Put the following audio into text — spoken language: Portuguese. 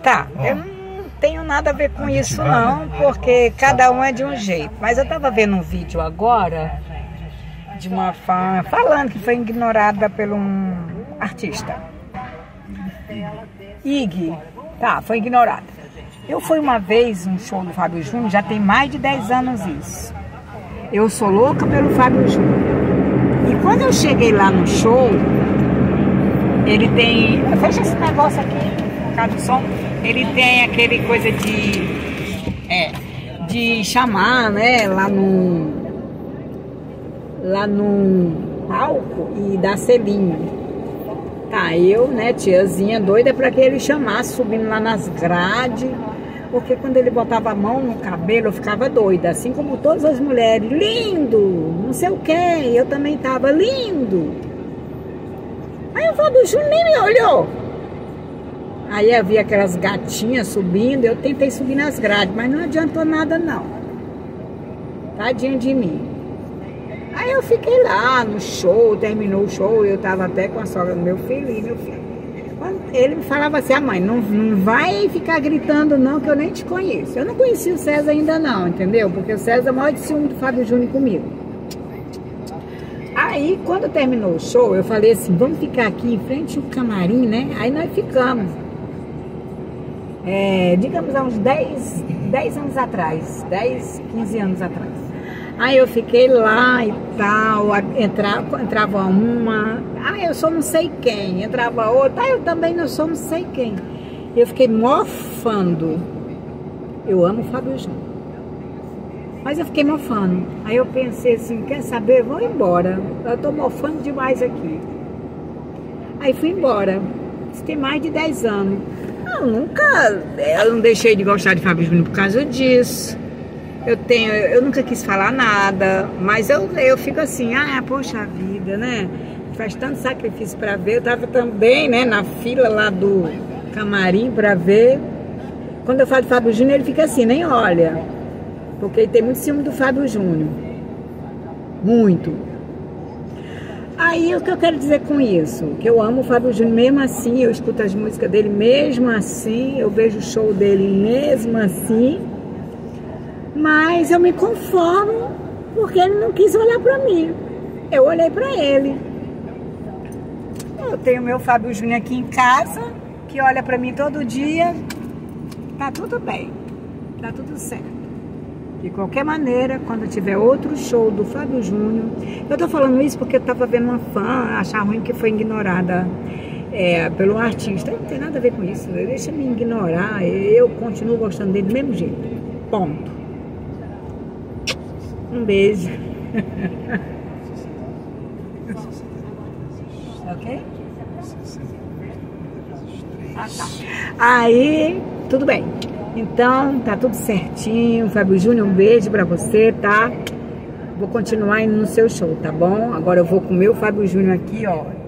Tá, eu não tenho nada a ver com isso não, porque cada um é de um jeito. Mas eu tava vendo um vídeo agora de uma fã falando que foi ignorada por um artista. Ig, tá, foi ignorada. Eu fui uma vez um show do Fábio Júnior, já tem mais de 10 anos isso. Eu sou louca pelo Fábio Júnior. E quando eu cheguei lá no show, ele tem... Fecha esse negócio aqui, por causa do som. Ele tem aquele coisa de chamar, né, lá no palco e dar selinho. Tá, eu, né, tiazinha doida pra que ele chamasse, subindo lá nas grades, porque quando ele botava a mão no cabelo eu ficava doida, assim como todas as mulheres, lindo, não sei o que, eu também tava lindo. Aí o Fábio Júnior nem me olhou. Aí havia aquelas gatinhas subindo, eu tentei subir nas grades, mas não adiantou nada não. Tadinho de mim. Aí eu fiquei lá no show, terminou o show, eu tava até com a sogra do meu filho e meu filho. Ele me falava assim, mãe, não vai ficar gritando não, que eu nem te conheço. Eu não conheci o César ainda não, entendeu? Porque o César é o maior de ciúme do Fábio Júnior comigo. Aí, quando terminou o show, eu falei assim, vamos ficar aqui em frente ao camarim, né? Aí nós ficamos. Digamos, há uns 10 anos atrás, 10, 15 anos atrás. Aí eu fiquei lá e tal, entrava uma, eu sou não sei quem, entrava outra, eu também não sou não sei quem. Eu fiquei mofando. Eu amo o Fábio Júnior. Mas eu fiquei mofando. Aí eu pensei assim, quer saber? Vou embora. Eu tô mofando demais aqui. Aí fui embora. Isso tem mais de 10 anos. Eu não deixei de gostar de Fábio Júnior por causa disso. Eu nunca quis falar nada, mas eu fico assim, poxa vida, né? Faz tanto sacrifício pra ver. Eu tava também, né, na fila lá do camarim pra ver. Quando eu falo de Fábio Júnior, ele fica assim, nem olha. Porque ele tem muito ciúme do Fábio Júnior. Muito. Aí o que eu quero dizer com isso? Que eu amo o Fábio Júnior mesmo assim, eu escuto as músicas dele mesmo assim, eu vejo o show dele mesmo assim. Mas eu me conformo porque ele não quis olhar pra mim. Eu olhei pra ele. Eu tenho meu Fábio Júnior aqui em casa, que olha pra mim todo dia. Tá tudo bem, tá tudo certo. De qualquer maneira, quando tiver outro show do Fábio Júnior... Eu tô falando isso porque eu tava vendo uma fã achar ruim que foi ignorada pelo artista. Não tem nada a ver com isso, deixa me ignorar. Eu continuo gostando dele do mesmo jeito. Ponto. Um beijo. Ok? Tá. Aí, tudo bem. Então, tá tudo certinho. Fábio Júnior, um beijo pra você, tá? Vou continuar indo no seu show, tá bom? Agora eu vou comer o Fábio Júnior aqui, ó.